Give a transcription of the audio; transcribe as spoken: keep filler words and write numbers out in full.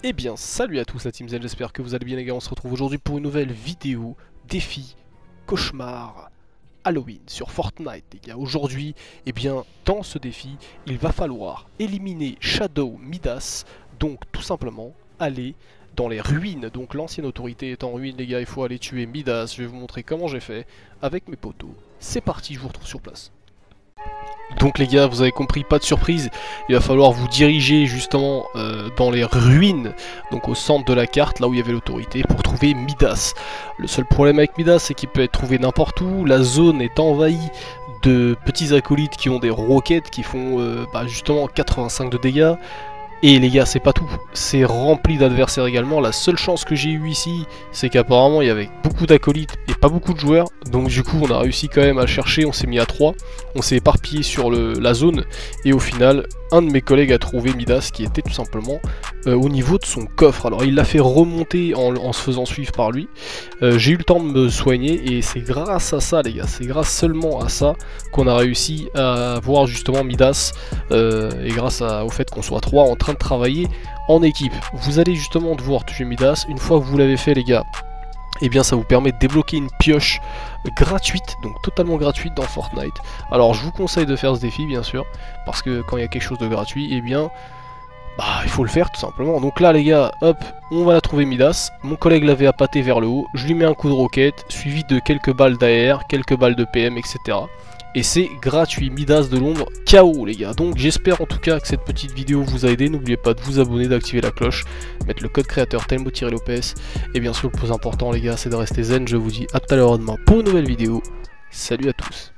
Eh bien, salut à tous la Team Zen, j'espère que vous allez bien les gars, on se retrouve aujourd'hui pour une nouvelle vidéo défi cauchemar Halloween sur Fortnite les gars. Aujourd'hui, eh bien, dans ce défi, il va falloir éliminer Shadow Midas, donc tout simplement aller dans les ruines, donc l'ancienne autorité est en ruine les gars, il faut aller tuer Midas, je vais vous montrer comment j'ai fait avec mes potos. C'est parti, je vous retrouve sur place. Donc les gars, vous avez compris, pas de surprise, il va falloir vous diriger justement euh, dans les ruines, donc au centre de la carte, là où il y avait l'autorité, pour trouver Midas. Le seul problème avec Midas, c'est qu'il peut être trouvé n'importe où, la zone est envahie de petits acolytes qui ont des roquettes qui font euh, bah, justement quatre-vingt-cinq de dégâts. Et les gars, c'est pas tout, c'est rempli d'adversaires également. La seule chance que j'ai eue ici, c'est qu'apparemment il y avait beaucoup d'acolytes et pas beaucoup de joueurs. Donc du coup on a réussi quand même à chercher, on s'est mis à trois. On s'est éparpillé sur le, la zone. Et au final, un de mes collègues a trouvé Midas qui était tout simplement euh, au niveau de son coffre. Alors il l'a fait remonter en, en se faisant suivre par lui. euh, J'ai eu le temps de me soigner et c'est grâce à ça les gars, c'est grâce seulement à ça qu'on a réussi à voir justement Midas. euh, Et grâce à, au fait qu'on soit trois en train de travailler en équipe. Vous allez justement devoir tuer Midas. Une fois que vous l'avez fait les gars, et eh bien ça vous permet de débloquer une pioche gratuite, donc totalement gratuite dans Fortnite. Alors je vous conseille de faire ce défi bien sûr, parce que quand il y a quelque chose de gratuit, et eh bien bah il faut le faire tout simplement. Donc là les gars, hop, on va la trouver Midas. Mon collègue l'avait appâté vers le haut, je lui mets un coup de roquette, suivi de quelques balles d'A R, quelques balles de P M, et cetera. Et c'est gratuit, Midas de l'ombre, K O les gars. Donc j'espère en tout cas que cette petite vidéo vous a aidé. N'oubliez pas de vous abonner, d'activer la cloche, mettre le code créateur Telmo-Lopez. Et bien sûr le plus important les gars, c'est de rester zen. Je vous dis à tout à l'heure demain pour une nouvelle vidéo. Salut à tous.